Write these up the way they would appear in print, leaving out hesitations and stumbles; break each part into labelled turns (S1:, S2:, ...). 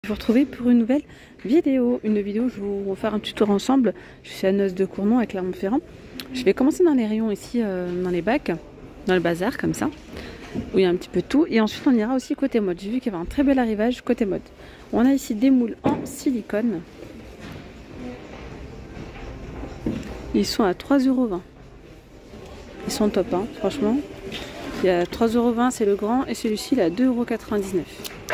S1: vous retrouver pour une nouvelle vidéo. Une vidéo où je vais vous faire un petit tour ensemble. Je suis à Noces-de-Cournon à Clermont-Ferrand. Je vais commencer dans les rayons ici, dans les bacs, dans le bazar comme ça, où il y a un petit peu de tout. Et ensuite on ira aussi côté mode. J'ai vu qu'il y avait un très bel arrivage côté mode. On a ici des moules en silicone. Ils sont à 3,20 €. Ils sont top, hein, franchement. Il y a 3,20 €, c'est le grand, et celui-ci il est à 2,99 €.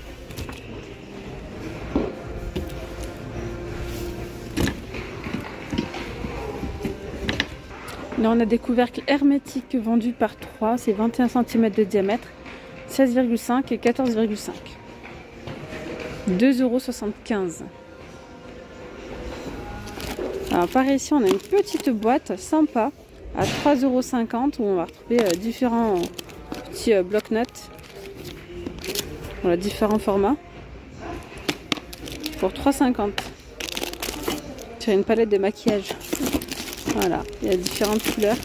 S1: Là on a des couvercles hermétiques vendus par 3, c'est 21 cm de diamètre, 16,5 et 14,5. 2,75 €. Alors par ici on a une petite boîte sympa à 3,50 € où on va retrouver différents petits bloc-notes. Voilà, différents formats pour 3,50 €. Sur une palette de maquillage. Voilà, il y a différentes couleurs.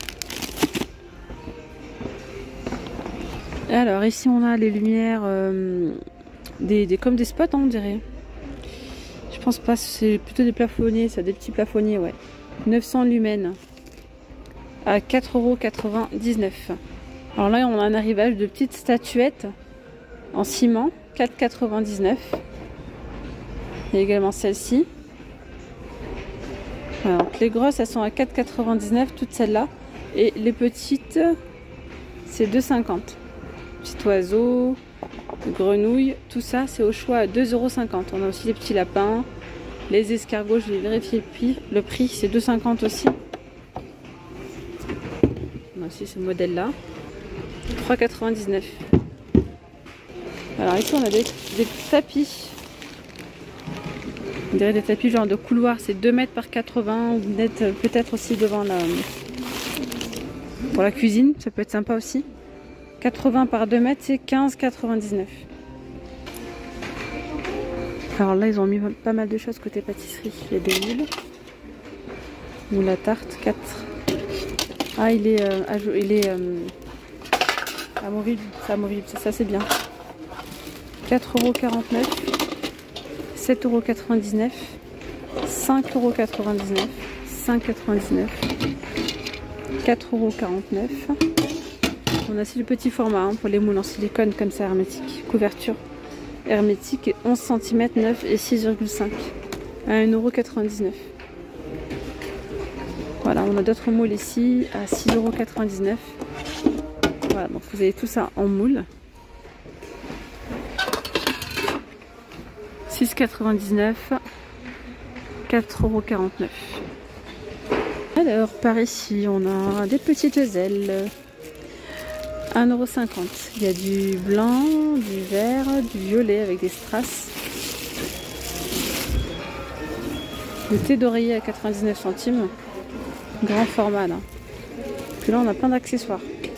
S1: Alors ici on a les lumières comme des spots, hein, on dirait. Je pense pas, c'est plutôt des plafonniers, ça, des petits plafonniers, ouais. 900 lumens à 4,99 €. Alors là on a un arrivage de petites statuettes en ciment, 4,99 €. Il y a également celle-ci. Alors, les grosses elles sont à 4,99 €, toutes celles-là. Et les petites, c'est 2,50 €. Petit oiseau, grenouille, tout ça c'est au choix à 2,50 €. On a aussi les petits lapins, les escargots, je vais vérifier le prix, c'est 2,50 € aussi. On a aussi ce modèle-là, 3,99 €. Alors ici on a des tapis. On dirait des tapis genre de couloir, c'est 2 mètres par 80, ou peut-être aussi devant pour la cuisine, ça peut être sympa aussi. 80 par 2 mètres, c'est 15,99 €. Alors là, ils ont mis pas mal de choses côté pâtisserie. Il y a des moules. Moule à tarte, 4. Ah, il est amovible. C'est amovible, ça c'est bien. 4,49 €. 7,99 €. 5,99 €. 5,99 €. 4,49 €. On a aussi le petit format, hein, pour les moules en silicone comme ça, hermétique. Couverture hermétique et 11 cm, 9 et 6,5 à 1,99 €. Voilà, on a d'autres moules ici à 6,99 €. Voilà, donc vous avez tout ça en moule. 6,99 €. 4,49 €. Alors par ici on a des petites ailes. 1,50 €. Il y a du blanc, du vert, du violet avec des strass. Le thé d'oreiller à 99 centimes. Grand format là. Puis là on a plein d'accessoires.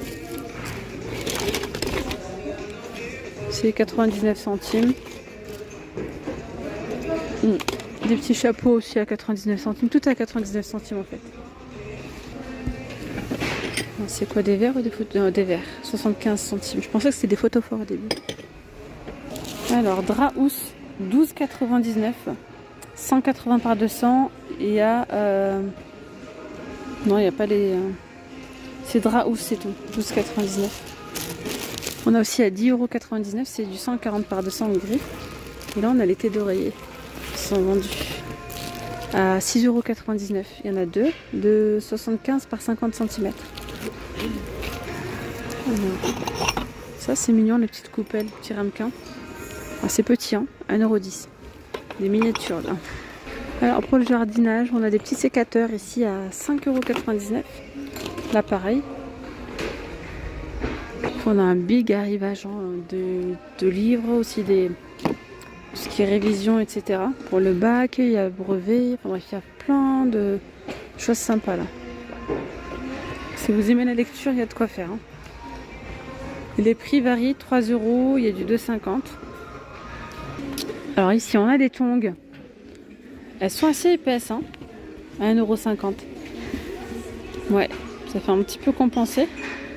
S1: C'est 99 centimes. Des petits chapeaux aussi à 99 centimes. Tout à 99 centimes en fait. C'est quoi, des verres ou des photos? Des verres, 75 centimes. Je pensais que c'était des photos forts au début. Alors, drap housse, 12,99 €. 180 par 200. Et il y a... Non, il n'y a pas les... C'est drap housse, c'est tout. 12,99 €. On a aussi à 10,99 €. C'est du 140 par 200 gris. Et là, on a les thés d'oreiller qui sont vendus à 6,99 €. Il y en a deux, de 75 par 50 cm. Ça c'est mignon, les petites coupelles, petits ramequins. C'est petit, hein, 1,10 €. Des miniatures là. Alors pour le jardinage, on a des petits sécateurs ici à 5,99 €. Là pareil. On a un big arrivage, hein, de livres, aussi tout ce qui est révision, etc. Pour le bac, il y a brevet, enfin bref, il y a plein de choses sympas là. Si vous aimez la lecture, il y a de quoi faire, hein. Les prix varient, 3 €, il y a du 2,50 €. Alors ici, on a des tongs. Elles sont assez épaisses, hein, à 1,50 €. Ouais, ça fait un petit peu compenser.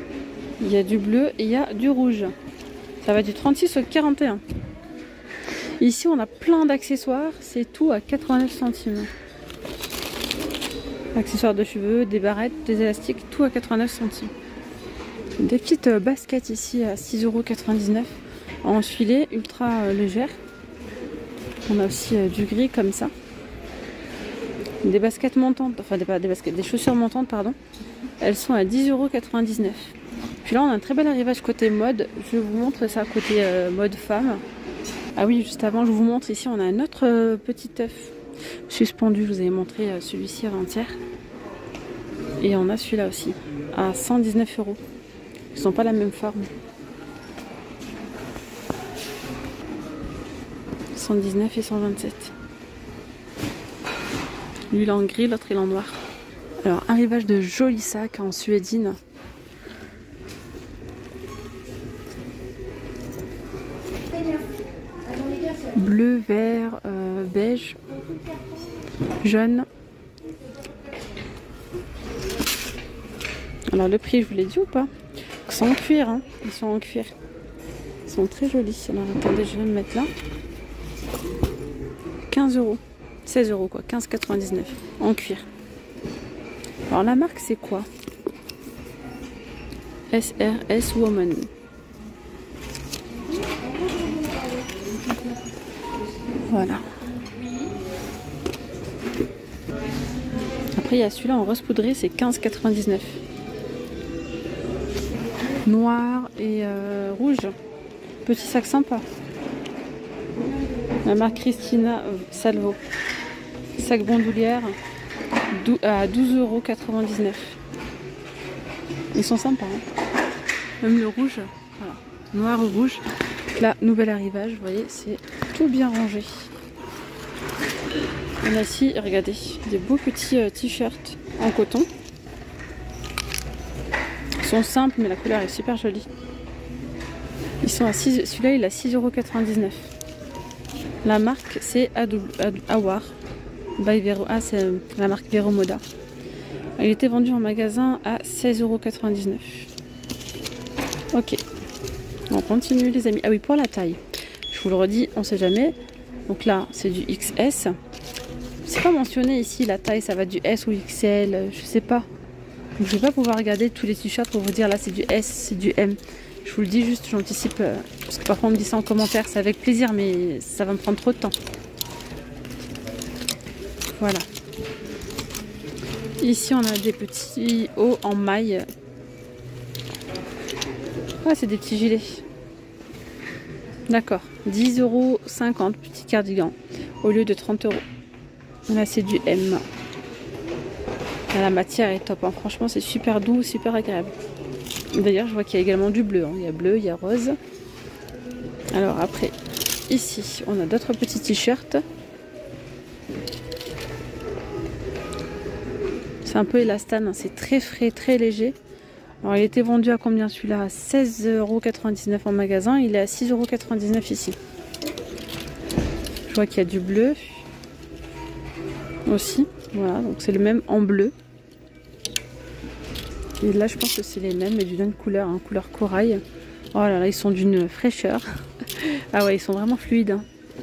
S1: Il y a du bleu et il y a du rouge. Ça va du 36 au 41. Ici, on a plein d'accessoires. C'est tout à 89 centimes. Accessoires de cheveux, des barrettes, des élastiques, tout à 89 centimes. Des petites baskets ici à 6,99 € en filet ultra légère. On a aussi du gris comme ça. Des baskets montantes, enfin des chaussures montantes, pardon. Elles sont à 10,99 €. Puis là, on a un très bel arrivage côté mode. Je vous montre ça côté mode femme. Ah oui, juste avant, je vous montre ici, on a un autre petit œuf suspendu. Je vous avais montré celui-ci avant-hier. Et on a celui-là aussi, à 119 €. Ils sont pas la même forme. 119 et 127. Lui, il est en gris, l'autre, il est en noir. Alors, arrivage de jolis sacs en suédine. Bleu, vert, beige, jaune. Alors le prix, je vous l'ai dit ou pas? Ils sont en cuir, hein. Ils sont en cuir. Ils sont très jolis. Alors attendez, je vais me mettre là. 15 €. 16 € quoi, 15,99 € en cuir. Alors la marque c'est quoi? SRS Woman. Voilà. Après il y a celui-là en rose poudré, c'est 15,99 €. Noir et rouge. Petit sac sympa. La marque Christina Salvo. Sac bandoulière à 12,99 €. Ils sont sympas. Hein. Même le rouge. Voilà. Noir ou rouge. Là, nouvel arrivage. Vous voyez, c'est tout bien rangé. On a ici, regardez, des beaux petits t-shirts en coton. Ils sont simples, mais la couleur est super jolie. Ils sont à 6, celui-là, il est à 6,99 €. La marque, c'est Awar. By Vero. Ah, c'est la marque Vero Moda. Il était vendu en magasin à 16,99 €. Ok. On continue, les amis. Ah oui, pour la taille. Je vous le redis, on sait jamais. Donc là, c'est du XS. C'est pas mentionné ici la taille, ça va du S ou XL, je sais pas. Donc, je vais pas pouvoir regarder tous les t-shirts pour vous dire là c'est du S, c'est du M. Je vous le dis juste, j'anticipe. Parce que parfois on me dit ça en commentaire, c'est avec plaisir, mais ça va me prendre trop de temps. Voilà. Ici on a des petits hauts en maille. Ah, c'est des petits gilets. D'accord. 10,50 €, petit cardigan. Au lieu de 30 €. Là c'est du M. Là, la matière est top. Hein. Franchement c'est super doux, super agréable. D'ailleurs je vois qu'il y a également du bleu. Hein. Il y a bleu, il y a rose. Alors après, ici on a d'autres petits t-shirts. C'est un peu élastane, hein. C'est très frais, très léger. Alors il était vendu à combien celui-là? À 16,99 € en magasin. Il est à 6,99 € ici. Je vois qu'il y a du bleu aussi. Voilà, donc c'est le même en bleu. Et là je pense que c'est les mêmes, mais d'une autre couleur, hein, couleur corail. Oh là là, ils sont d'une fraîcheur. Ah ouais, ils sont vraiment fluides.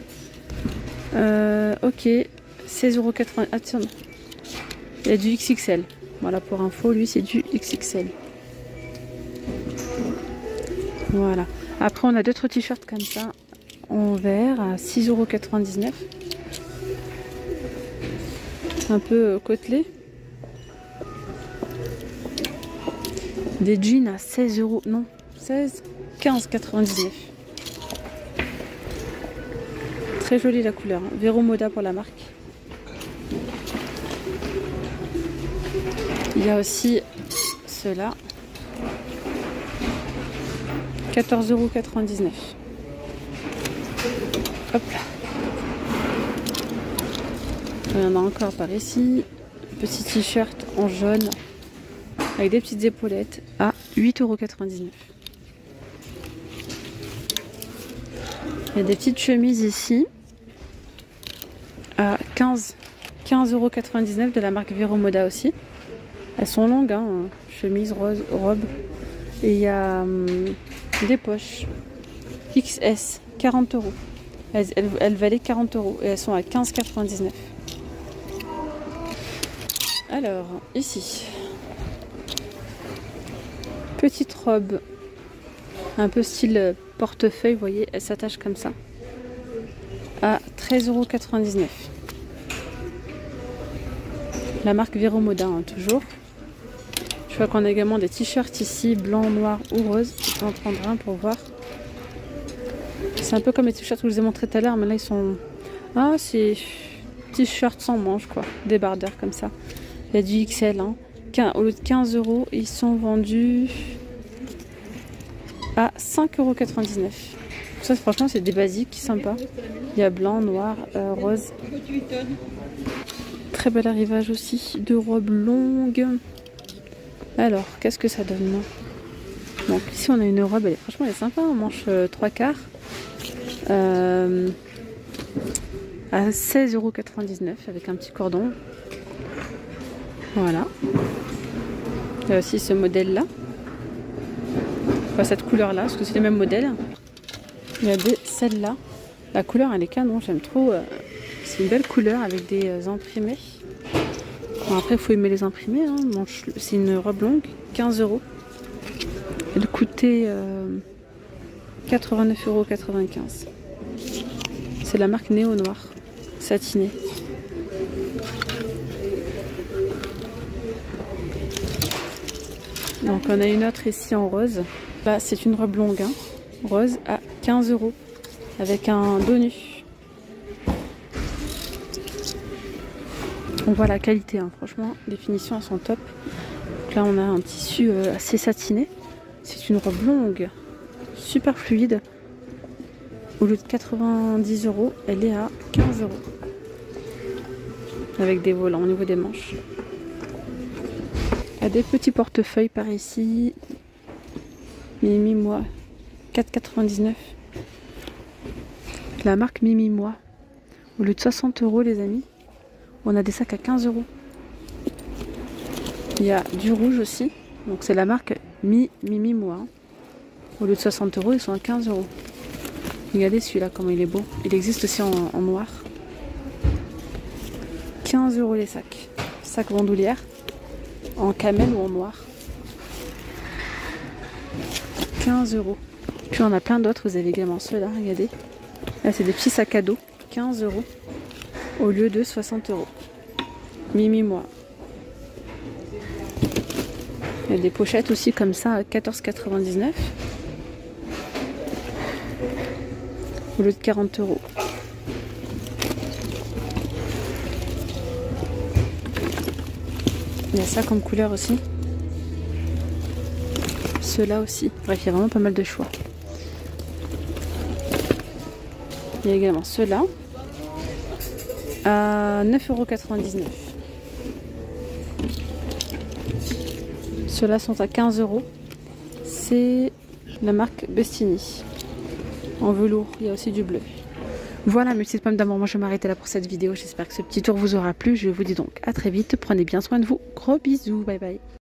S1: Hein. Ok, 16,80 €. Attention, il y a du XXL. Voilà, pour info, lui c'est du XXL. Voilà. Après on a d'autres t-shirts comme ça en vert à 6,99 €. Un peu côtelé. Des jeans à 16 €. Non, 16, 15,99 €. Très jolie la couleur. Hein. Vero Moda pour la marque. Il y a aussi ceux-là. 14,99 €. Hop là. Il y en a encore par ici. Petit t-shirt en jaune avec des petites épaulettes à 8,99 €. Il y a des petites chemises ici à 15,99 € de la marque Vero Moda aussi. Elles sont longues, hein, chemise, rose, robe. Et il y a des poches XS, 40 €. Elles valaient 40 € et elles sont à 15,99 €. Alors, ici, petite robe, un peu style portefeuille, vous voyez, elle s'attache comme ça, à 13,99 €. La marque Vero Moda, hein, toujours. Je vois qu'on a également des t-shirts ici, blanc, noir ou rose. Je vais en prendre un pour voir. C'est un peu comme les t-shirts que je vous ai montré tout à l'heure, mais là ils sont... Ah, c'est t-shirt sans manches, quoi. Débardeur comme ça. Il y a du XL, hein. Au lieu de 15 €, ils sont vendus à 5,99 €. Ça, franchement, c'est des basiques sympas. Il y a blanc, noir, rose. Très bel arrivage aussi de robes longues. Alors, qu'est-ce que ça donne là? Donc ici, on a une robe, franchement, elle est sympa, en manche 3/4. À 16,99 € avec un petit cordon. Voilà. Il y a aussi ce modèle là, enfin cette couleur là, parce que c'est les mêmes modèles. Il y a celle là, la couleur elle est canon, j'aime trop. C'est une belle couleur avec des imprimés. Bon, après il faut aimer les imprimés, hein. C'est une robe longue, 15 €. Elle coûtait 89,95 €. C'est la marque Néo Noir, satinée. Donc on a une autre ici en rose. Là c'est une robe longue, hein, rose à 15 € avec un dos nu. On voit la qualité, hein. Franchement les finitions elles sont top. Donc là on a un tissu assez satiné. C'est une robe longue, super fluide. Au lieu de 90 €, elle est à 15 € avec des volants au niveau des manches. Il y a des petits portefeuilles par ici. Mimi Moi, 4,99 €. La marque Mimi Moi. Au lieu de 60 € les amis, on a des sacs à 15 €. Il y a du rouge aussi. Donc c'est la marque Mimi Moi. Au lieu de 60 €, ils sont à 15 €. Regardez celui-là, comment il est beau. Il existe aussi en noir. 15 € les sacs. Sac bandoulière. En camel ou en noir. 15 €. Puis on a plein d'autres. Vous avez également ceux-là, regardez. Là, c'est des petits sacs à dos. 15 € au lieu de 60 €. Mimi Moi. Il y a des pochettes aussi comme ça à 14,99 € au lieu de 40 €. Il y a ça comme couleur aussi. Ceux-là aussi. Bref, il y a vraiment pas mal de choix. Il y a également ceux-là à 9,99 €. Ceux-là sont à 15 €. C'est la marque Bestini. En velours, il y a aussi du bleu. Voilà mes petites pommes d'amour, moi je vais m'arrêter là pour cette vidéo. J'espère que ce petit tour vous aura plu. Je vous dis donc à très vite. Prenez bien soin de vous. Gros bisous, bye bye.